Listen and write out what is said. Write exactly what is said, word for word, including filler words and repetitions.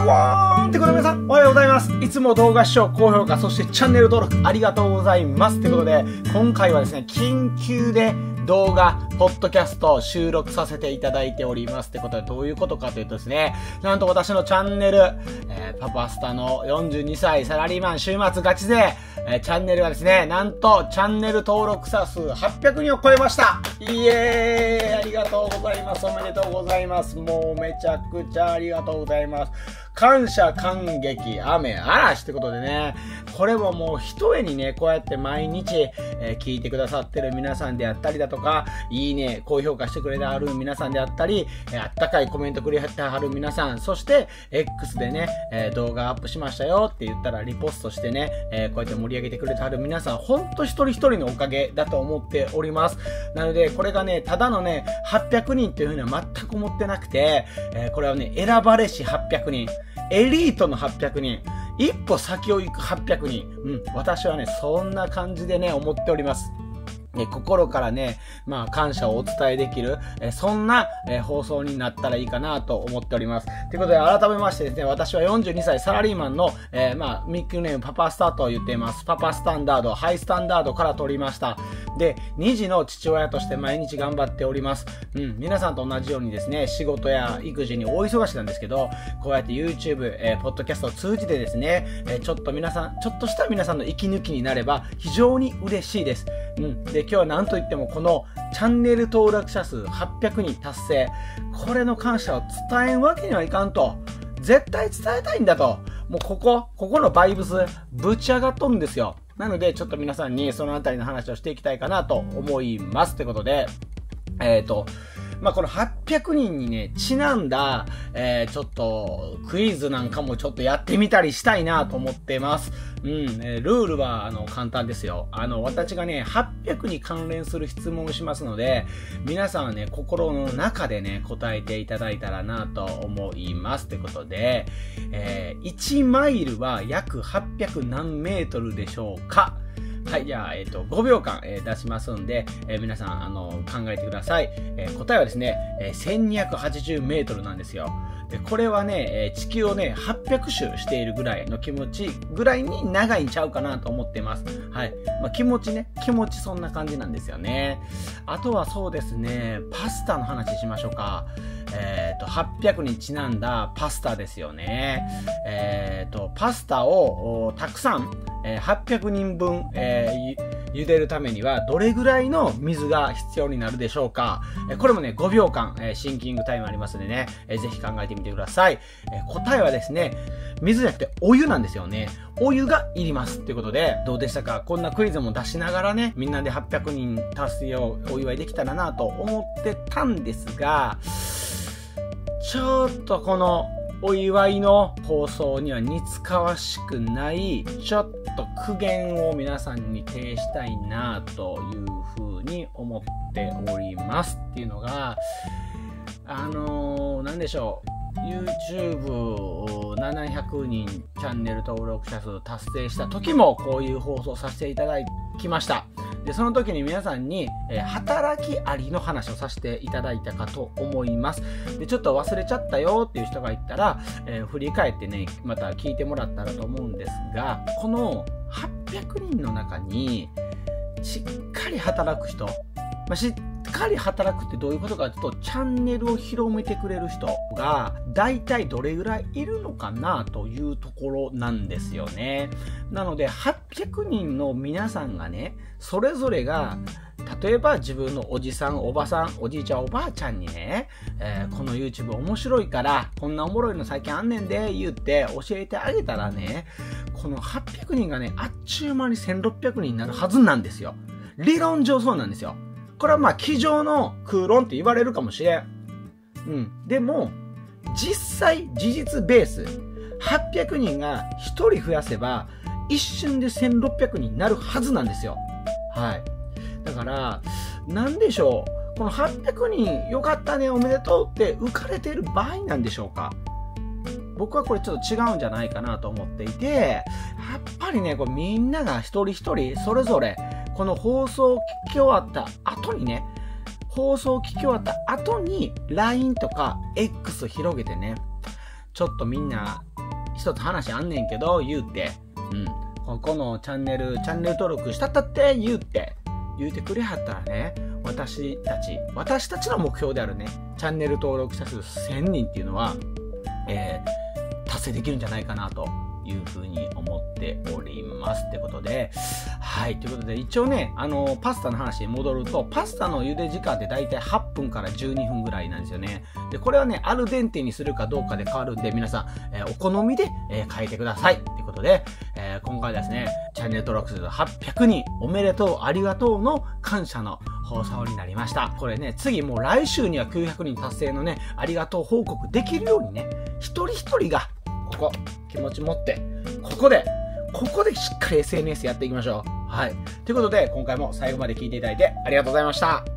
ワゴーンってことで皆さん、おはようございます。いつも動画視聴、高評価、そしてチャンネル登録ありがとうございます。ということで、今回はですね、緊急で動画、ポッドキャストを収録させていただいております。ってことで、どういうことかというとですね、なんと私のチャンネル、えー、パパスタのよんじゅうにさいサラリーマン週末ガチ勢、えー、チャンネルがですね、なんとチャンネル登録者数はっぴゃくにんを超えました。イエーイ、ありがとうございます。おめでとうございます。もうめちゃくちゃありがとうございます。感謝、感激、雨、嵐ってことでね、これももう一重にね、こうやって毎日、えー、聞いてくださってる皆さんであったりだとか、いいね、高評価してくれてはる皆さんであったり、えー、あったかいコメントくれてはる皆さん、そして、X でね、えー、動画アップしましたよって言ったらリポストしてね、えー、こうやって盛り上げてくれてはる皆さん、ほんと一人一人のおかげだと思っております。なので、これがね、ただのね、はっぴゃくにんっていうふうには全く思ってなくて、えー、これはね、選ばれしはっぴゃくにん。エリートのはっぴゃくにん、一歩先を行くはっぴゃくにん、うん、私はね、そんな感じでね、思っております。え心からね、まあ感謝をお伝えできる、えそんな、え放送になったらいいかなと思っております。ということで改めましてですね、私はよんじゅうにさいサラリーマンの、えー、まあミックネームパパスタと言っています。パパスタンダード、ハイスタンダードから取りました。で、に児の父親として毎日頑張っております。うん、皆さんと同じようにですね、仕事や育児に大忙しなんですけど、こうやって YouTube、えー、ポッドキャストを通じてですね、えー、ちょっと皆さん、ちょっとした皆さんの息抜きになれば非常に嬉しいです。うん。で、今日は何と言ってもこのチャンネル登録者数はっぴゃくにん達成。これの感謝を伝えんわけにはいかんと。絶対伝えたいんだと。もうここ、ここのバイブスぶち上がっとるんですよ。なのでちょっと皆さんにそのあたりの話をしていきたいかなと思います。ということで、えっと、まあ、このはっぴゃくにんにね、ちなんだ、えー、ちょっと、クイズなんかもちょっとやってみたりしたいなと思ってます。うん、えー、ルールは、あの、簡単ですよ。あの、私がね、はっぴゃくに関連する質問をしますので、皆さんはね、心の中でね、答えていただいたらなと思います。ということで、えー、いちマイルは約はっぴゃくなんメートルでしょうか？はい、じゃあ、えっと、ごびょうかん、えー、出しますんで、えー、皆さん、あの、考えてください。えー、答えはですね、えー、せんにひゃくはちじゅうメートルなんですよ。で、これはね、えー、地球をね、はっぴゃくしゅしているぐらいの気持ちぐらいに長いんちゃうかなと思ってます。はい。まあ、気持ちね、気持ちそんな感じなんですよね。あとはそうですね、パスタの話しましょうか。えっと、はっぴゃくにちなんだパスタですよね。えっと、パスタをたくさん、えー、はっぴゃくにんぶん、えー、茹でるためにはどれぐらいの水が必要になるでしょうか。えー、これもね、ごびょうかん、えー、シンキングタイムありますのでね、えー、ぜひ考えてみてください。えー、答えはですね、水じゃなくてお湯なんですよね。お湯がいります。ということで、どうでしたか？こんなクイズも出しながらね、みんなではっぴゃくにん達成をお祝いできたらなと思ってたんですが、ちょっとこのお祝いの放送には似つかわしくない、ちょっと苦言を皆さんに呈したいなというふうに思っておりますっていうのが、あのー、なんでしょう。YouTube ななひゃくにんチャンネル登録者数達成した時もこういう放送させていただきました。で、その時に皆さんに、えー、働きありの話をさせていただいたかと思います。で、ちょっと忘れちゃったよっていう人がいたら、えー、振り返ってね、また聞いてもらったらと思うんですが、このはっぴゃくにんの中にしっかり働く人、まあ、しっかり働くってどういうことかというと、チャンネルを広めてくれる人が大体どれぐらいいるのかなというところなんですよね。なのではっぴゃくにんの皆さんがね、それぞれが例えば自分のおじさん、おばさん、おじいちゃん、おばあちゃんにね、えー、この YouTube 面白いから、こんなおもろいの最近あんねんで、言って教えてあげたらね、このはっぴゃくにんがね、あっちゅう間にせんろっぴゃくにんになるはずなんですよ。理論上そうなんですよ。これはまあ、机上の空論って言われるかもしれん。うん。でも、実際、事実ベース、はっぴゃくにんがひとり増やせば、一瞬でせんろっぴゃくにんになるはずなんですよ。はい。だから、なんでしょう。このはっぴゃくにん、よかったね、おめでとうって浮かれている場合なんでしょうか。僕はこれちょっと違うんじゃないかなと思っていて、やっぱりね、これみんなが一人一人、それぞれ、この放送を聞き終わった後にね、放送を聞き終わった後に ライン とか X を広げてね、 ちょっとみんな、一つ話あんねんけど、言うて、うん。ここのチャンネル、チャンネル登録したったって言うて、言うてくれはったらね、私たち、私たちの目標であるね、チャンネル登録者数せんにんっていうのは、えー、達成できるんじゃないかなというふうに思っておりますってことで、はい、ということで一応ね、あの、パスタの話に戻ると、パスタの茹で時間ってだいたいはっぷんからじゅうにふんぐらいなんですよね。で、これはね、アルデンテにするかどうかで変わるんで、皆さん、えー、お好みで、えー、変えてくださいってことで、えー、今回ですね、チャンネル登録数はっぴゃくにん、おめでとう、ありがとうの感謝の放送になりました。これね、次もう来週にはきゅうひゃくにん達成のね、ありがとう報告できるようにね、一人一人が、ここ、気持ち持って、ここで、ここでしっかり エスエヌエス やっていきましょう。はい。ということで、今回も最後まで聞いていただいてありがとうございました。